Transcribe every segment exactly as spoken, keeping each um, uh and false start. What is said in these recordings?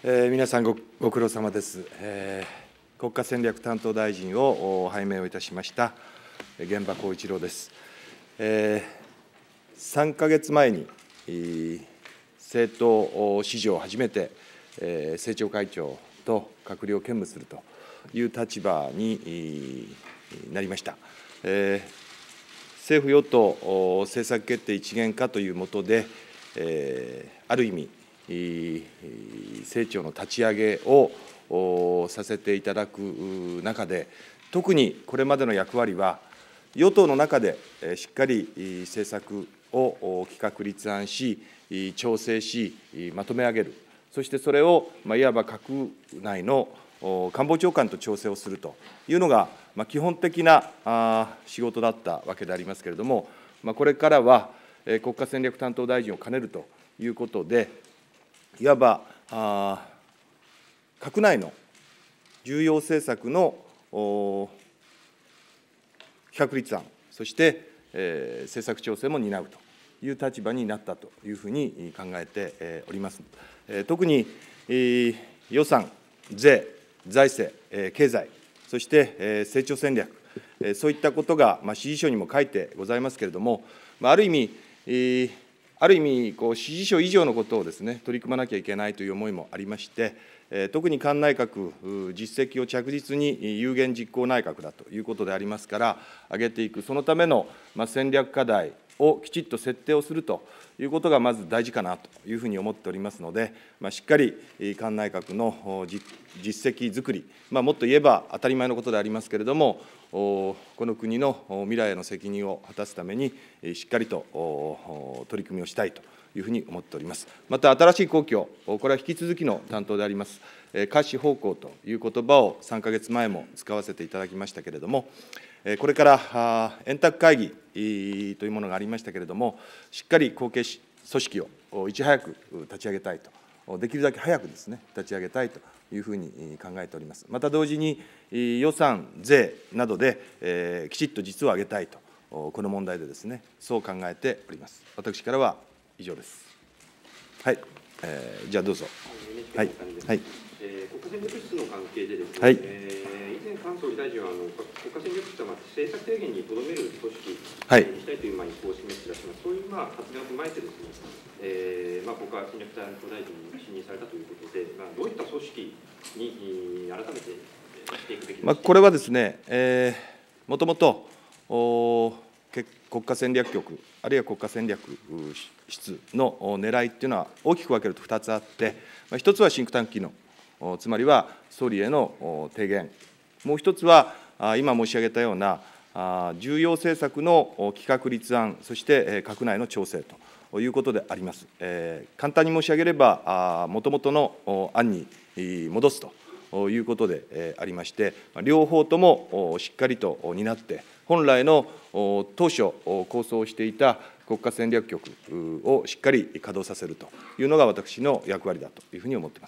えー、皆さんご、ご苦労様です、えー。国家戦略担当大臣を拝命をいたしました玄葉光一郎です。えー、さんかげつまえに政党史上初めて、えー、政調会長と閣僚を兼務するという立場になりました。えー、政府与党政策決定一元化というもとで、えー、ある意味、政調の立ち上げをさせていただく中で、特にこれまでの役割は、与党の中でしっかり政策を企画立案し、調整し、まとめ上げる、そしてそれをいわば閣内の官房長官と調整をするというのが、基本的な仕事だったわけでありますけれども、これからは国家戦略担当大臣を兼ねるということで、いわば閣内の重要政策の企画立案、そして、えー、政策調整も担うという立場になったというふうに考えております。えー、特に、えー、予算、税、財政、えー、経済、そして、えー、成長戦略、えー、そういったことが、まあ、指示書にも書いてございますけれども、まあ、ある意味、えーある意味、こう指示書以上のことをですね、取り組まなきゃいけないという思いもありまして、特に菅内閣、実績を着実に有言実行内閣だということでありますから、挙げていく、そのための戦略課題をきちっと設定をするということがまず大事かなというふうに思っておりますので、しっかり菅内閣の実績づくり、まあ、もっと言えば当たり前のことでありますけれども、この国の未来への責任を果たすために、しっかりと取り組みをしたいというふうに思っております。また、新しい皇居、これは引き続きの担当であります、可視方向ということばをさんかげつまえも使わせていただきましたけれども、これから円卓会議というものがありましたけれども、しっかり後継組織をいち早く立ち上げたいと、できるだけ早くですね、立ち上げたいというふうに考えております。また同時に、予算、税などで、えー、きちっと実を上げたいと、この問題でですね、そう考えております。私からは以上です。はい、えー、じゃあどうぞ。はい、はい。 えー、国家戦略室の関係でですね、 はい、 えー、以前、菅総理大臣はあの国家戦略室は政策提言にとどめる組織にしたいという意向を示していらっしゃいます。そういうまあ発言を踏まえてですね、えーまあ、国家戦略担当大臣に就任されたということで、まあ、どういった組織に改めてしていくべきですか。 まあ、これはですね、えー、もともと国家戦略局、あるいは国家戦略室の狙いっていうのは、大きく分けるとふたつあって、ひとつはシンクタンク機能、つまりは総理への提言、もう一つは、今申し上げたような重要政策の企画立案、そして閣内の調整ということであります。えー、簡単に申し上げれば、もともとの案に戻すということでありまして、両方ともしっかりと担って、本来の当初構想していた国家戦略局をしっかり稼働させるというのが私の役割だというふうに思っています。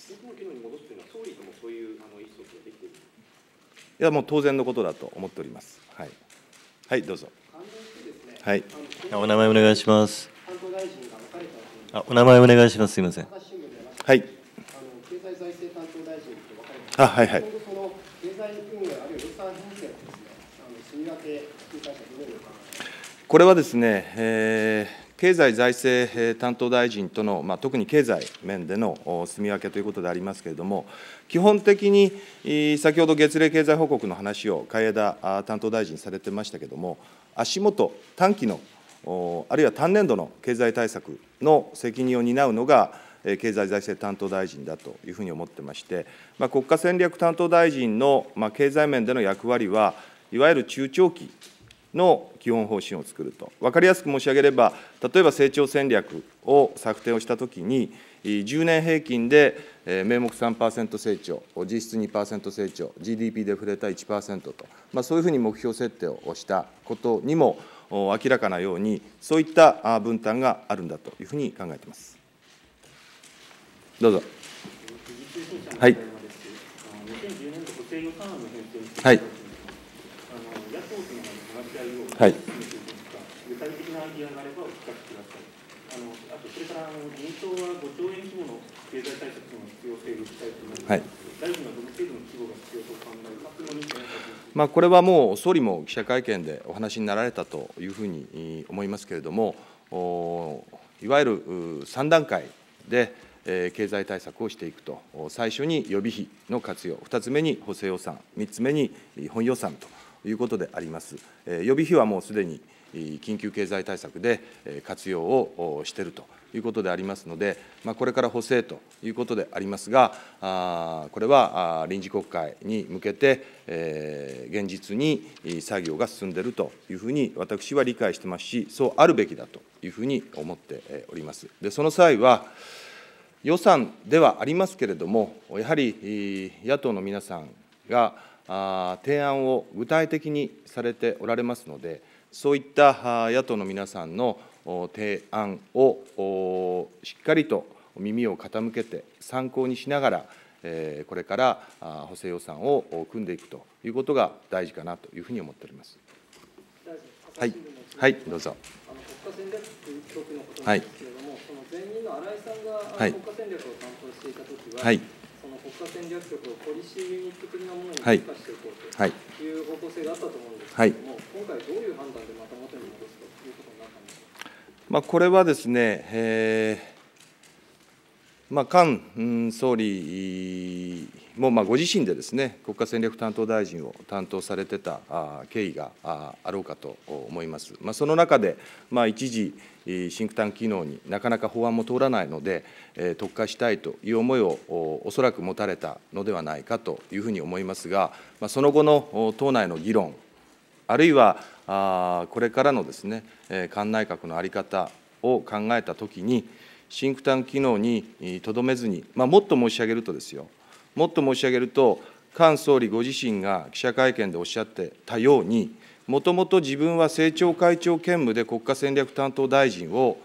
いや、もう当然のことだと思っております。はい、はい、どうぞ。はい。 お名前お願いします。あ、お名前お願いします。すみません。 はい。 経済財政担当大臣と分かれて、 あ、はいはい。 今後その経済運営あるいは予算編成をですね、あの住み分けに対してどのように考えますか。 これはですね、えー経済財政担当大臣との、まあ、特に経済面での住み分けということでありますけれども、基本的に先ほど月例経済報告の話を海江田担当大臣されてましたけれども、足元、短期の、あるいは単年度の経済対策の責任を担うのが、経済財政担当大臣だというふうに思ってまして、まあ、国家戦略担当大臣の、まあ、経済面での役割は、いわゆる中長期の基本方針を作ると。分かりやすく申し上げれば、例えば成長戦略を策定をしたときに、じゅうねん平均で名目 さんパーセント 成長、実質 にパーセント 成長、ジーディーピー デフレーター いちパーセント と、まあ、そういうふうに目標設定をしたことにも明らかなように、そういった分担があるんだというふうに考えています。どうぞ。はい。はい。はい。 具体的なアイディアがあればお聞かせください。あのあとそれからあの自民党はごちょうえん規模の経済対策の必要性を訴えています。はい、大臣はどの程度の規模が必要とお考えかというのに、 まあ、これはもう総理も記者会見でお話になられたというふうに思いますけれども、いわゆるさん段階で経済対策をしていくと、最初に予備費の活用、ふたつめに補正予算、みっつめに本予算ということであります。予備費はもうすでに緊急経済対策で活用をしているということでありますので、まあ、これから補正ということでありますが、あこれは臨時国会に向けて、えー、現実に作業が進んでいるというふうに私は理解してますし、そうあるべきだというふうに思っております。で、その際は、予算ではありますけれども、やはり野党の皆さんが提案を具体的にされておられますので、そういった野党の皆さんの提案をしっかりと耳を傾けて参考にしながら、これから補正予算を組んでいくということが大事かなというふうに思っております。はい、はい、どうぞ。 国家戦略局のことなんですけれども、はい、その前任の新井さんが国家戦略を担当していたときは、はい、その国家戦略局をポリシーユニット的なものに強化していこうという方向性があったと思うんですけれども、はい、今回どういう判断でまた元に戻すということになったんですか。 まあ、これはですね、えーまあ、菅総理もまあご自身でですね、国家戦略担当大臣を担当されてた経緯があろうかと思います。まあ、その中で、まあ、一時、シンクタンク機能になかなか法案も通らないので、特化したいという思いをおそらく持たれたのではないかというふうに思いますが、まあ、その後の党内の議論、あるいはあこれからのですね、菅内閣の在り方を考えたときに、シンクタンク機能にとどめずに、まあ、もっと申し上げるとですよ、もっと申し上げると、菅総理ご自身が記者会見でおっしゃってたように、もともと自分は政調会長兼務で国家戦略担当大臣を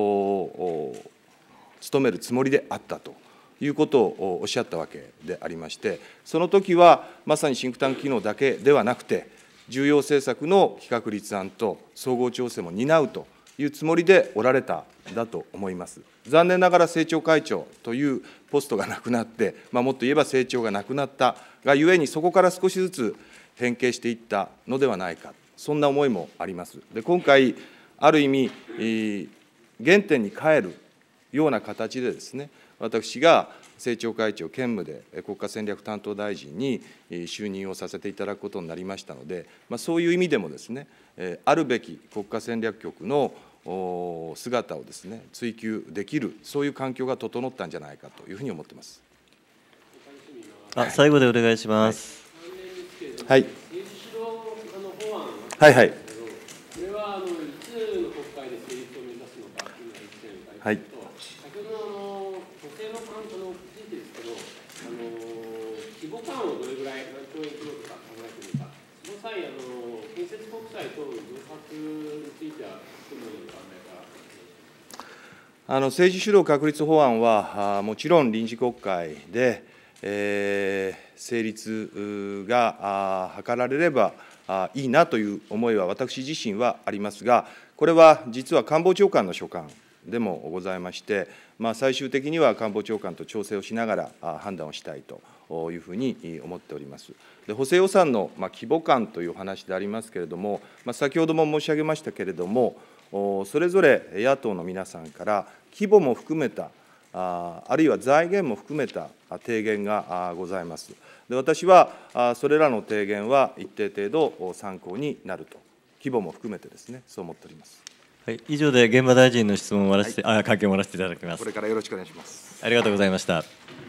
務めるつもりであったということをおっしゃったわけでありまして、その時はまさにシンクタンク機能だけではなくて、重要政策の企画立案と総合調整も担うというつもりでおられたんだと思います。残念ながら政調会長というポストがなくなって、まあ、もっと言えば政調がなくなったがゆえに、そこから少しずつ変形していったのではないか、そんな思いもあります。で、今回、ある意味、原点に帰るような形でですね、私が政調会長兼務で国家戦略担当大臣に就任をさせていただくことになりましたので、まあ、そういう意味でもですね、あるべき国家戦略局の姿をですね、追求できる、そういう環境が整ったんじゃないかというふうに思っています。 あ、最後でお願いします。 はい。 はい。 はい。 これはあのいつの国会で成立を目指すのかというのが一点ありますと、先ほどの補正の関係についてですけど、あの規模感をどれぐらい何兆円規模とか考えているか、その際あの建設国債等の増発についてはどのように考えか。 あの政治主導確立法案は、もちろん臨時国会で、えー、成立が図られればいいなという思いは私自身はありますが、これは実は官房長官の所管でもございまして、まあ、最終的には官房長官と調整をしながら判断をしたいというふうに思っております。で、補正予算の規模感という話でありますけれども、まあ、先ほども申し上げましたけれども、それぞれ野党の皆さんから規模も含めた、あるいは財源も含めた提言がございます。で、私はそれらの提言は一定程度参考になると、規模も含めてですね、そう思っております。 はい、以上で現場大臣の質問を終わらせて、はい、あ、会見を終わらせていただきます。 これからよろしくお願いします。 ありがとうございました。